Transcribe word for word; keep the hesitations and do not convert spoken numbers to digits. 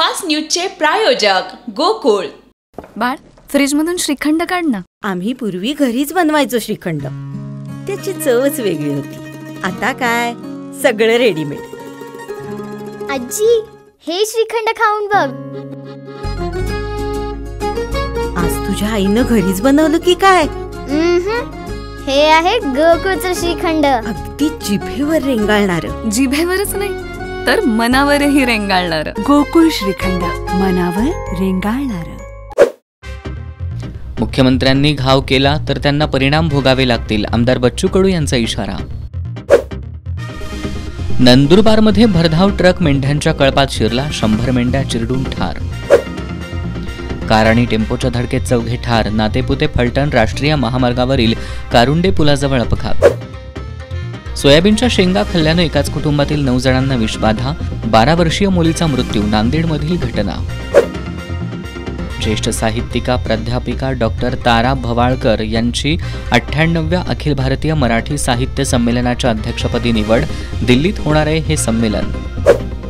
Fast न्यूजचे प्रायोजक गोकुळ. बाळ, fridge मधून श्रीखंड काढ ना. आम्ही पूर्वी घरीच बनवायचो श्रीखंड, त्याची चवच वेगळी होती. आता काय सगळं रेडीमेड. आजी, हे श्रीखंड खाऊन बघ. आज तुझ्या आईनं घरीच बनवलं की काय? हे आहे गोकुळचं श्रीखंड. अगदी जिभेवर रेंगाळणार. जिभेवरच नाही तर मनावरही रेंगाळणार. गोकुळ श्रीखंड, मनावर रेंगाळणार. मुख्यमंत्र्यांनी घाव केला तर त्यांना परिणाम भोगावे लागतील, आमदार बच्चू कडू यांचा इशारा. नंदुरबारमध्ये भरधाव ट्रक मेंढ्यांच्या कळपात शिरला, शंभर मेंढ्या चिरडून ठार. कार आणि टेम्पोच्या धडकेत चौघे ठार, नातेपुते फलटण राष्ट्रीय महामार्गावरील कारुंडे पुलाजवळ अपघात. सोयाबीनच्या शेंगा खाल्ल्यानं एकाच कुटुंबातील नऊ जणांना विषबाधा, बारा वर्षीय मुलीचा मृत्यू, नांदेडमधील घटना. ज्येष्ठ साहित्यिका प्राध्यापिका डॉक्टर तारा भवाळकर यांची अठ्ठ्याण्णव्या अखिल भारतीय मराठी साहित्य संमेलनाच्या अध्यक्षपदी निवड. दिल्लीत होणार आहे हे संमेलन.